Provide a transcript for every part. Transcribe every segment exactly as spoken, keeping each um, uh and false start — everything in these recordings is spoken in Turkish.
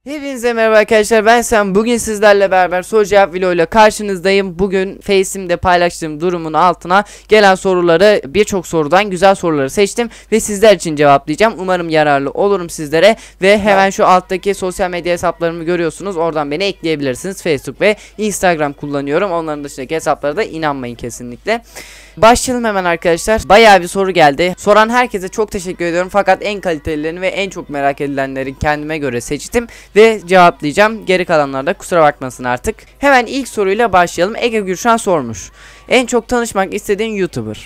Hepinize merhaba arkadaşlar, ben Sam. Bugün sizlerle beraber soru cevap video ile karşınızdayım. Bugün Face'imde paylaştığım durumun altına gelen soruları, birçok sorudan güzel soruları seçtim ve sizler için cevaplayacağım. Umarım yararlı olurum sizlere ve hemen şu alttaki sosyal medya hesaplarımı görüyorsunuz. Oradan beni ekleyebilirsiniz. Facebook ve Instagram kullanıyorum. Onların dışındaki hesaplara da inanmayın kesinlikle. Başlayalım hemen arkadaşlar. Bayağı bir soru geldi. Soran herkese çok teşekkür ediyorum. Fakat en kalitelilerini ve en çok merak edilenleri kendime göre seçtim ve cevaplayacağım. Geri kalanlar da kusura bakmasın artık. Hemen ilk soruyla başlayalım. Ege Gürşen sormuş. En çok tanışmak istediğin YouTuber.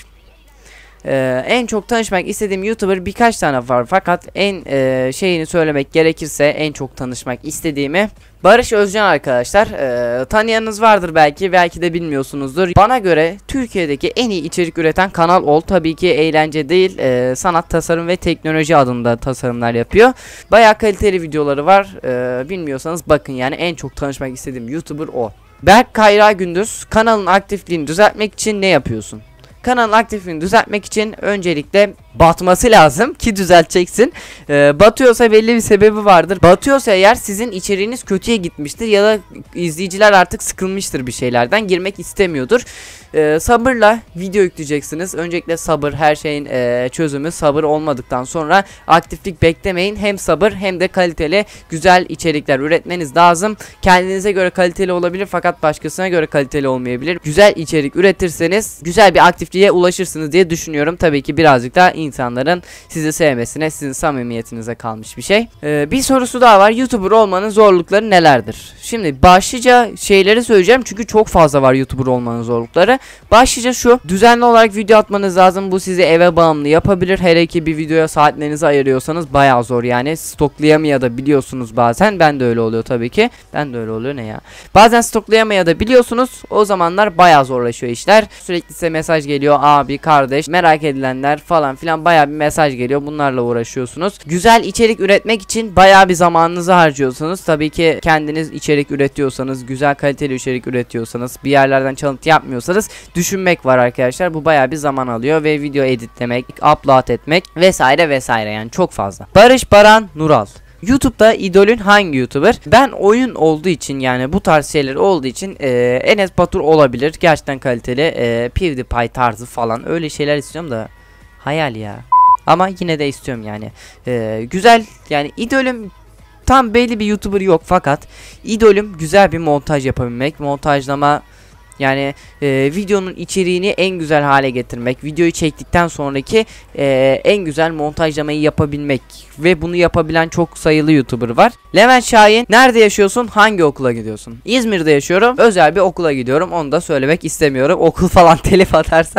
Ee, en çok tanışmak istediğim YouTuber birkaç tane var. Fakat en e, şeyini söylemek gerekirse en çok tanışmak istediğimi Barış Özcan arkadaşlar. Ee, tanıyanınız vardır belki, belki de bilmiyorsunuzdur. Bana göre Türkiye'deki en iyi içerik üreten kanal ol. Tabii ki eğlence değil, e, sanat, tasarım ve teknoloji adında tasarımlar yapıyor. Bayağı kaliteli videoları var. Ee, bilmiyorsanız bakın, yani en çok tanışmak istediğim YouTuber o. Berk Kayra Gündüz, kanalın aktifliğini düzeltmek için ne yapıyorsun? Kanalın aktifliğini düzeltmek için öncelikle batması lazım ki düzelteceksin. Ee, batıyorsa belli bir sebebi vardır. Batıyorsa eğer sizin içeriğiniz kötüye gitmiştir ya da izleyiciler artık sıkılmıştır, bir şeylerden girmek istemiyordur. Ee, sabırla video yükleyeceksiniz. Öncelikle sabır, her şeyin e, çözümü sabır. Olmadıktan sonra aktiflik beklemeyin. Hem sabır hem de kaliteli güzel içerikler üretmeniz lazım. Kendinize göre kaliteli olabilir fakat başkasına göre kaliteli olmayabilir. Güzel içerik üretirseniz güzel bir aktifliğe ulaşırsınız diye düşünüyorum. Tabii ki birazcık da insanların sizi sevmesine, sizin samimiyetinize kalmış bir şey. Ee, bir sorusu daha var. YouTuber olmanın zorlukları nelerdir? Şimdi başlıca şeyleri söyleyeceğim çünkü çok fazla var YouTuber olmanın zorlukları. Başlıca şu: düzenli olarak video atmanız lazım. Bu sizi eve bağımlı yapabilir. Hele ki bir videoya saatlerinizi ayırıyorsanız bayağı zor yani. Stoklayamaya da biliyorsunuz bazen. Ben de öyle oluyor tabii ki. Ben de öyle oluyor ne ya. Bazen stoklayamaya da biliyorsunuz. O zamanlar bayağı zorlaşıyor işler. Sürekli size mesaj geliyor. Abi, kardeş, merak edilenler falan filan, bayağı bir mesaj geliyor. Bunlarla uğraşıyorsunuz. Güzel içerik üretmek için bayağı bir zamanınızı harcıyorsunuz. Tabii ki kendiniz içerik üretiyorsanız, güzel kaliteli içerik üretiyorsanız, bir yerlerden çalıntı yapmıyorsanız düşünmek var arkadaşlar. Bu bayağı bir zaman alıyor ve video editlemek, upload etmek vesaire vesaire, yani çok fazla. Barış Baran Nural: YouTube'da idolün hangi YouTuber? Ben oyun olduğu için, yani bu tarz şeyler olduğu için e, Enes Batur olabilir. Gerçekten kaliteli. E, PewDiePie tarzı falan öyle şeyler istiyorum da hayal ya. Ama yine de istiyorum yani. E, güzel, yani idolüm tam belli bir YouTuber yok fakat idolüm güzel bir montaj yapabilmek, montajlama. Yani e, videonun içeriğini en güzel hale getirmek, videoyu çektikten sonraki e, en güzel montajlamayı yapabilmek ve bunu yapabilen çok sayılı YouTuber var. Levent Şahin: nerede yaşıyorsun? Hangi okula gidiyorsun? İzmir'de yaşıyorum. Özel bir okula gidiyorum. Onu da söylemek istemiyorum. Okul falan telif atarsa.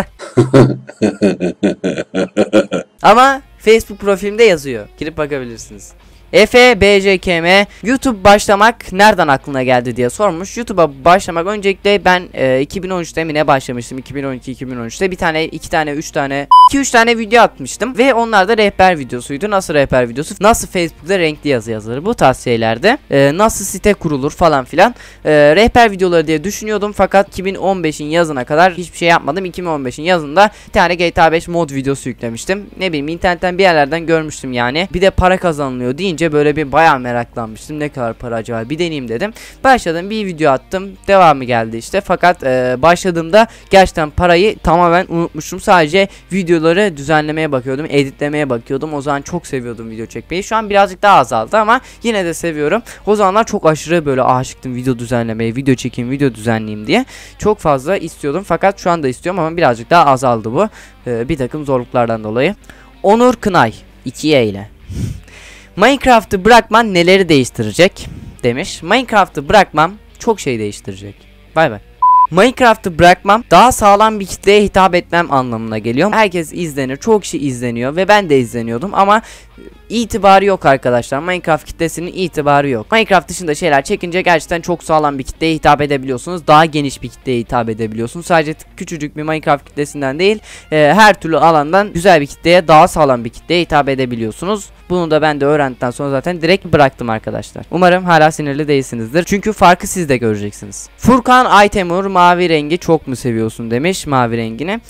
Ama Facebook profilimde yazıyor. Girip bakabilirsiniz. Efe B C K M: YouTube başlamak nereden aklına geldi diye sormuş. YouTube'a başlamak öncelikle ben e, iki bin on üçte mi ne başlamıştım? iki bin on iki iki bin on üçte bir tane, iki tane, üç tane, iki üç tane video atmıştım ve onlar da rehber videosuydu. Nasıl rehber videosu? Nasıl Facebook'ta renkli yazı yazılır? Bu tarz şeylerde. E, nasıl site kurulur falan filan. E, rehber videoları diye düşünüyordum fakat iki bin on beşin yazına kadar hiçbir şey yapmadım. iki bin on beşin yazında bir tane G T A beş mod videosu yüklemiştim. Ne bileyim, internetten bir yerlerden görmüştüm yani. Bir de para kazanılıyor deyince böyle bir bayağı meraklanmıştım. Ne kadar para acaba, bir deneyeyim dedim. Başladım, bir video attım, devamı geldi işte. Fakat e, başladığımda gerçekten parayı tamamen unutmuştum. Sadece videoları düzenlemeye bakıyordum, editlemeye bakıyordum. O zaman çok seviyordum video çekmeyi. Şu an birazcık daha azaldı ama yine de seviyorum. O zamanlar çok aşırı böyle aşıktım video düzenlemeye, video çekeyim, video düzenleyeyim diye. Çok fazla istiyordum fakat şu anda istiyorum ama birazcık daha azaldı bu. E, bir takım zorluklardan dolayı. Onur Kınay ikiye ile Minecraft'ı bırakman neleri değiştirecek demiş. Minecraft'ı bırakmam çok şey değiştirecek. Bay bay. Minecraft'ı bırakmam daha sağlam bir kitleye hitap etmem anlamına geliyor. Herkes izlenir, çok kişi izleniyor ve ben de izleniyordum ama itibarı yok arkadaşlar. Minecraft kitlesinin itibarı yok. Minecraft dışında şeyler çekince gerçekten çok sağlam bir kitleye hitap edebiliyorsunuz. Daha geniş bir kitleye hitap edebiliyorsunuz. Sadece küçücük bir Minecraft kitlesinden değil, e, her türlü alandan güzel bir kitleye, daha sağlam bir kitleye hitap edebiliyorsunuz. Bunu da ben de öğrendikten sonra zaten direkt bıraktım arkadaşlar. Umarım hala sinirli değilsinizdir. Çünkü farkı siz de göreceksiniz. Furkan Aytemur: mavi rengi çok mu seviyorsun demiş, mavi rengini.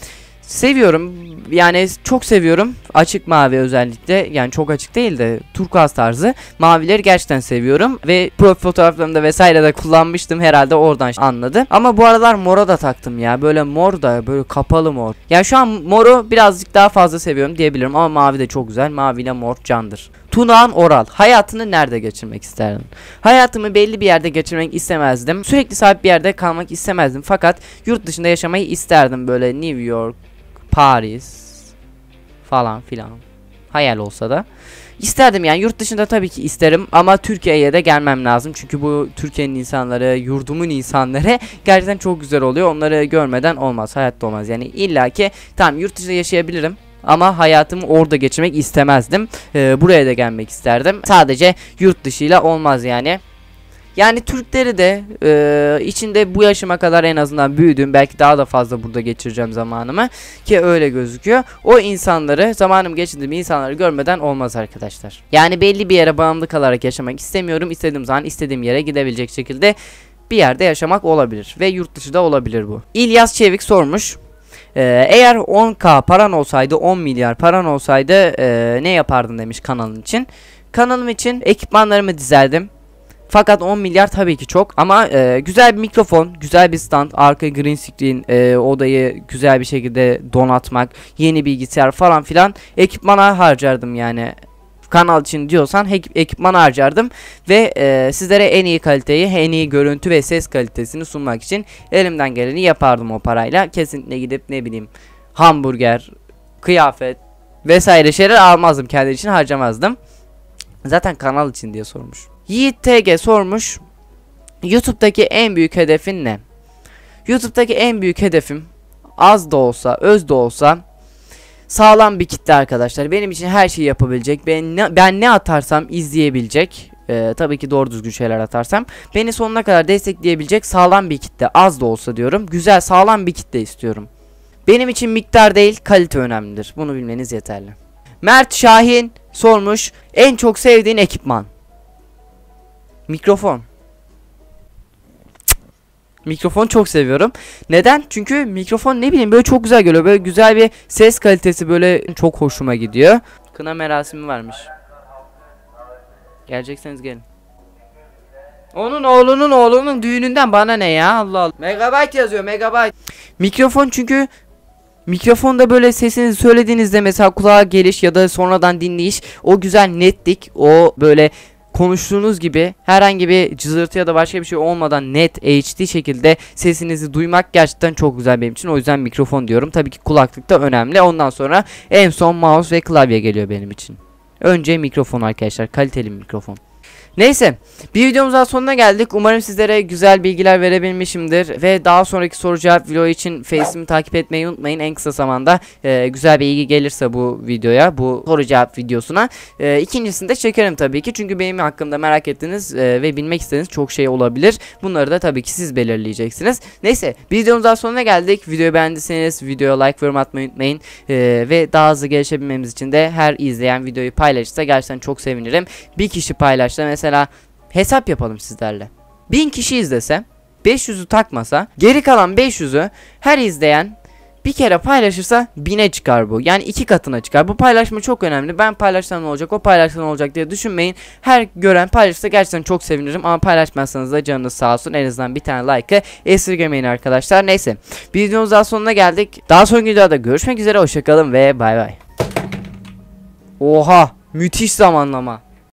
Seviyorum. Yani çok seviyorum. Açık mavi özellikle. Yani çok açık değil de turkuaz tarzı. Mavileri gerçekten seviyorum. Ve profil fotoğraflarımda vesaire de kullanmıştım. Herhalde oradan anladı. Ama bu aralar mora da taktım ya. Böyle mor da böyle kapalı mor. Yani şu an moru birazcık daha fazla seviyorum diyebilirim. Ama mavi de çok güzel. Mavi ile mor candır. Tunağan Oral. Hayatını nerede geçirmek isterdin? Hayatımı belli bir yerde geçirmek istemezdim. Sürekli sabit bir yerde kalmak istemezdim. Fakat yurt dışında yaşamayı isterdim. Böyle New York, Paris falan filan. Hayal olsa da. İsterdim yani, yurt dışında tabii ki isterim ama Türkiye'ye de gelmem lazım. Çünkü bu Türkiye'nin insanları, yurdumun insanları gerçekten çok güzel oluyor. Onları görmeden olmaz, hayatta olmaz. Yani illaki tamam yurt dışında yaşayabilirim ama hayatımı orada geçirmek istemezdim. Ee, buraya da gelmek isterdim. Sadece yurt dışıyla olmaz yani. Yani Türkleri de e, içinde bu yaşıma kadar en azından büyüdüm. Belki daha da fazla burada geçireceğim zamanımı. Ki öyle gözüküyor. O insanları, zamanım geçirdiğim insanları görmeden olmaz arkadaşlar. Yani belli bir yere bağımlı kalarak yaşamak istemiyorum. İstediğim zaman istediğim yere gidebilecek şekilde bir yerde yaşamak olabilir. Ve yurt dışı da olabilir bu. İlyas Çevik sormuş. Ee, eğer on K paran olsaydı, on milyar paran olsaydı e, ne yapardın demiş kanalın için. Kanalım için ekipmanlarımı dizerdim. Fakat on milyar tabii ki çok ama e, güzel bir mikrofon, güzel bir stand, arka green screen, e, odayı güzel bir şekilde donatmak, yeni bilgisayar falan filan ekipmana harcardım yani. Kanal için diyorsan ekipman harcardım ve e, sizlere en iyi kaliteyi, en iyi görüntü ve ses kalitesini sunmak için elimden geleni yapardım o parayla. Kesinlikle gidip ne bileyim hamburger, kıyafet vesaire şeyler almazdım, kendi için harcamazdım. Zaten kanal için diye sormuş. Yiğit T G sormuş. YouTube'daki en büyük hedefin ne? YouTube'daki en büyük hedefim az da olsa, öz de olsa sağlam bir kitle arkadaşlar. Benim için her şeyi yapabilecek. Ben ne, ben ne atarsam izleyebilecek. Ee, tabii ki doğru düzgün şeyler atarsam beni sonuna kadar destekleyebilecek sağlam bir kitle. Az da olsa diyorum. Güzel, sağlam bir kitle istiyorum. Benim için miktar değil, kalite önemlidir. Bunu bilmeniz yeterli. Mert Şahin sormuş. En çok sevdiğin ekipman? Mikrofon. Cık. Mikrofon çok seviyorum. Neden? Çünkü mikrofon ne bileyim böyle çok güzel geliyor. Böyle güzel bir ses kalitesi, böyle çok hoşuma gidiyor. Kına merasimi varmış. Gelecekseniz gelin. Onun oğlunun oğlunun düğününden bana ne ya, Allah Allah. Megabyte yazıyor, megabyte. Mikrofon çünkü mikrofonda böyle sesinizi söylediğinizde mesela kulağa geliş ya da sonradan dinleyiş, o güzel netlik, o böyle konuştuğunuz gibi herhangi bir cızırtı ya da başka bir şey olmadan net H D şekilde sesinizi duymak gerçekten çok güzel benim için. O yüzden mikrofon diyorum. Tabii ki kulaklık da önemli. Ondan sonra en son mouse ve klavye geliyor benim için. Önce mikrofon arkadaşlar. Kaliteli mikrofon. Neyse, bir videomuz daha sonuna geldik. Umarım sizlere güzel bilgiler verebilmişimdir. Ve daha sonraki soru cevap video için Face'imi takip etmeyi unutmayın. En kısa zamanda e, güzel bir ilgi gelirse bu videoya, bu soru cevap videosuna e, ikincisini de çekerim tabii ki. Çünkü benim hakkımda merak ettiğiniz e, ve bilmek istediğiniz çok şey olabilir. Bunları da tabii ki siz belirleyeceksiniz. Neyse, bir videomuz daha sonuna geldik. Videoyu beğendiyseniz videoya like ve yorum atmayı unutmayın. E, ve daha hızlı gelişebilmemiz için de her izleyen videoyu paylaşırsa gerçekten çok sevinirim. Bir kişi paylaşsa mesela, Mesela hesap yapalım sizlerle. bin kişi izlese, beş yüzü takmasa, geri kalan beş yüzü her izleyen bir kere paylaşırsa bine çıkar bu. Yani iki katına çıkar. Bu paylaşma çok önemli. Ben paylaşsam ne olacak, o paylaşsam ne olacak diye düşünmeyin. Her gören paylaşırsa gerçekten çok sevinirim. Ama paylaşmazsanız da canınız sağ olsun. En azından bir tane like'ı esirgemeyin arkadaşlar. Neyse, videomuz daha sonuna geldik. Daha sonraki videoda görüşmek üzere. Hoşçakalın ve bay bay. Oha, müthiş zamanlama.